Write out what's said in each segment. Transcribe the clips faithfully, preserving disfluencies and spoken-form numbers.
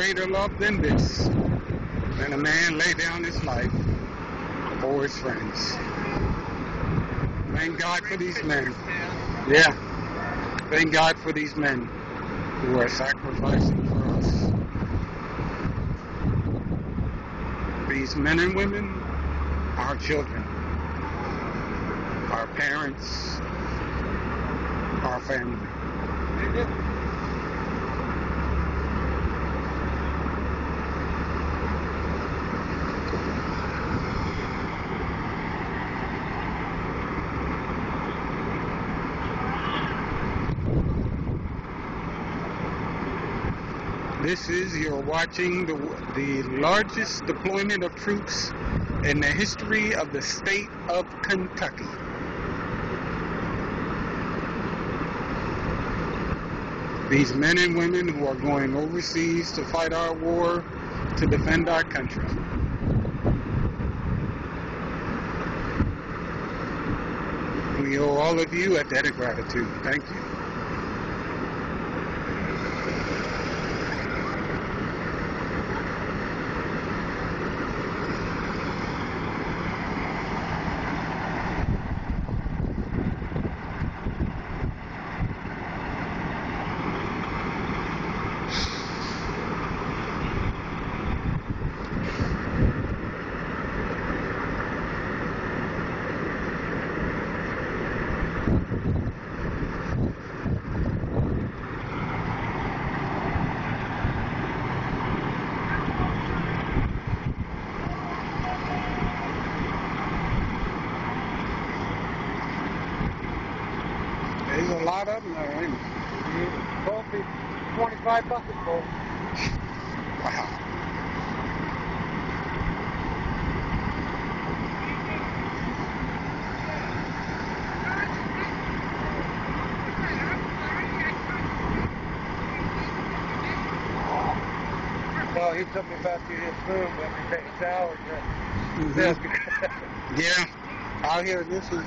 greater love than this, than a man lay down his life for his friends. Thank God for these men. Yeah. Thank God for these men who are sacrificing for us. These men and women, our children, our parents, our family. This is, you're watching the, the largest deployment of troops in the history of the state of Kentucky. These men and women who are going overseas to fight our war, to defend our country. We owe all of you a debt of gratitude. Thank you. There's a lot of them there, ain't there? Coffee, twenty-five buckets full. Wow. No, he took me back to his room when we take a shower. Mm-hmm. Yeah, out here this is.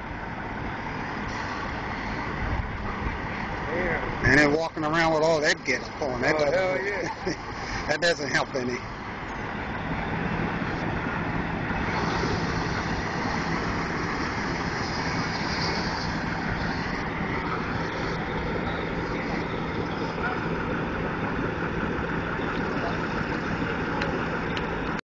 Yeah. And then walking around with all that gas pouring. That Oh, doesn't, hell yeah. that doesn't help any.